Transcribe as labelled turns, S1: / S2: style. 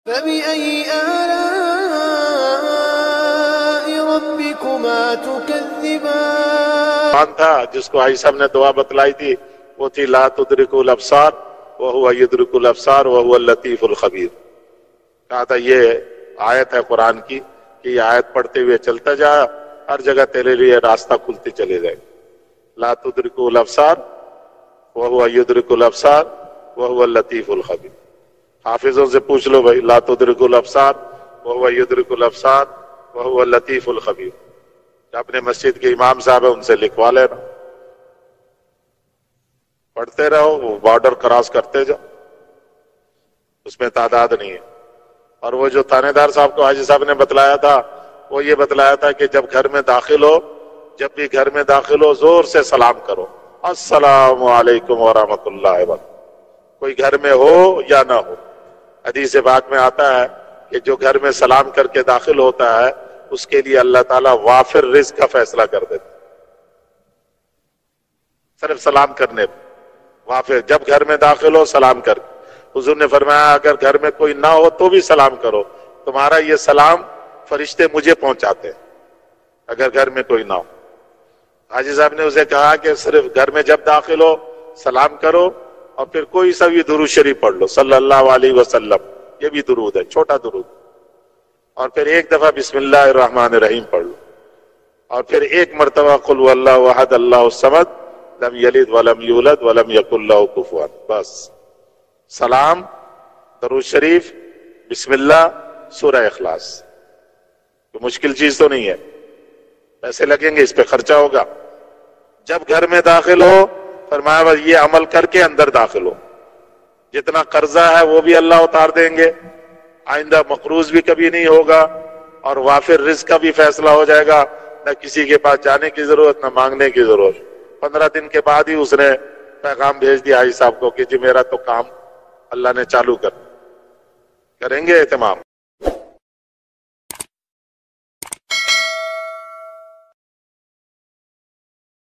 S1: فبأي آلاء ربكما تكذبان
S2: تھا جس کو حاجی صاحب نے دعا بتلائی تھی وہ تھی لا تدرک الابصار وهو يدرك الابصار وهو اللطیف الخبیر. کہا تھا یہ آیت ہے قرآن کی کہ یہ آیت پڑھتے ہوئے چلتا جا، ہر جگہ تیرے لیے راستہ کھلتے چلے جائے. لا تدرک الابصار وهو يدرك الابصار وهو اللطیف الخبیر. حافظوں سے پوچھ لو بھائی، لا تدرک الابصار وهو يدرك الابصار وهو اللطیف الخبیر. اپنے مسجد کے امام صاحب ہیں ان سے لکھوا لینا، پڑھتے رہو، وہ بارڈر کراس کرتے جاؤ، اس میں تعداد نہیں ہے. اور وہ جو تھانے دار صاحب کو حاجی صاحب نے بتلایا تھا وہ یہ بتلایا تھا کہ جب گھر میں داخل ہو، جب بھی گھر میں داخل ہو زور سے سلام کرو، السلام علیکم ورحمۃ اللہ وبرکاتہ. کوئی گھر میں ہو یا نہ ہو، حدیث پاک میں آتا ہے کہ جو گھر میں سلام کر کے داخل ہوتا ہے اس کے لیے اللہ تعالیٰ وافر رزق کا فیصلہ کر دیتا. صرف سلام کرنے پہ وافر، جب گھر میں داخل ہو سلام کر. حضور نے فرمایا اگر گھر میں کوئی نہ ہو تو بھی سلام کرو، تمہارا یہ سلام فرشتے مجھے پہنچاتے ہیں اگر گھر میں کوئی نہ ہو. حاجی صاحب نے اسے کہا کہ صرف گھر میں جب داخل ہو سلام کرو اور پھر کوئی سا بھی درود شریف پڑھ لو، صلی اللہ علیہ وسلم، یہ بھی درود ہے، چھوٹا درود. اور پھر ایک دفعہ بسم اللہ الرحمن الرحیم پڑھ لو، اور پھر ایک مرتبہ قل هو اللہ احد اللہ الصمد لم یلد ولم یولد ولم یکن لہ کفوا. بس سلام، درود شریف، بسم اللہ، سورہ اخلاص. کوئی مشکل چیز تو نہیں ہے، پیسے لگیں گے، اس پہ خرچہ ہوگا. جب گھر میں داخل ہو فرمایا بس یہ عمل کر کے اندر داخل ہو. جتنا قرضہ ہے وہ بھی اللہ اتار دیں گے، آئندہ مقروض بھی کبھی نہیں ہوگا، اور وافر رزق کا بھی فیصلہ ہو جائے گا. نہ کسی کے پاس جانے کی ضرورت، نہ مانگنے کی ضرورت. 15 دن کے بعد ہی اس نے پیغام بھیج دیا حاجی صاحب کو کہ جی میرا تو کام اللہ نے چالو کریں گے اہتمام.